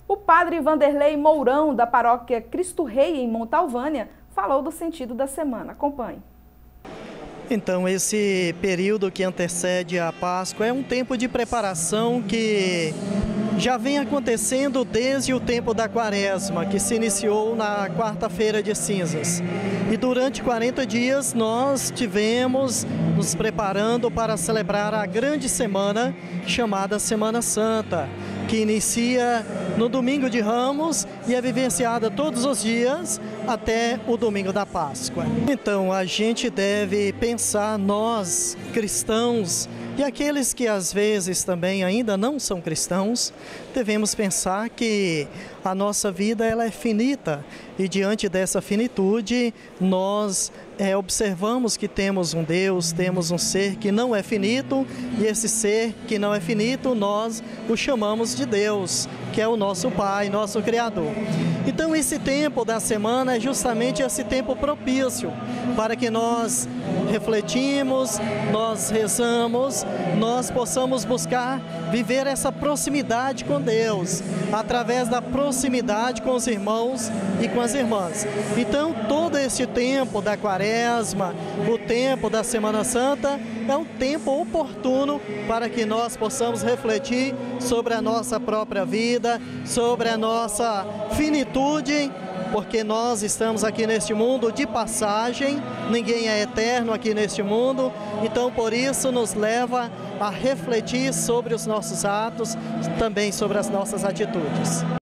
O padre Vanderlei Mourão, da paróquia Cristo Rei, em Montalvânia, falou do sentido da semana. Acompanhe. Então, esse período que antecede a Páscoa é um tempo de preparação que já vem acontecendo desde o tempo da Quaresma, que se iniciou na quarta-feira de cinzas. E durante 40 dias nós tivemos nos preparando para celebrar a grande semana chamada Semana Santa, que inicia no domingo de Ramos e é vivenciada todos os dias até o domingo da Páscoa. Então a gente deve pensar, nós cristãos e aqueles que às vezes também ainda não são cristãos, devemos pensar que a nossa vida ela é finita e diante dessa finitude nós observamos que temos um Deus, temos um ser que não é finito e esse ser que não é finito nós o chamamos de Deus, que é o nosso Pai, nosso Criador. Então esse tempo da semana é justamente esse tempo propício para que nós refletimos, nós rezamos, nós possamos buscar viver essa proximidade com Deus, através da proximidade com os irmãos e com as irmãs. Então todo esse tempo da Quaresma, o tempo da Semana Santa, é um tempo oportuno para que nós possamos refletir sobre a nossa própria vida, sobre a nossa finitude, porque nós estamos aqui neste mundo de passagem, ninguém é eterno aqui neste mundo, então por isso nos leva a refletir sobre os nossos atos, também sobre as nossas atitudes.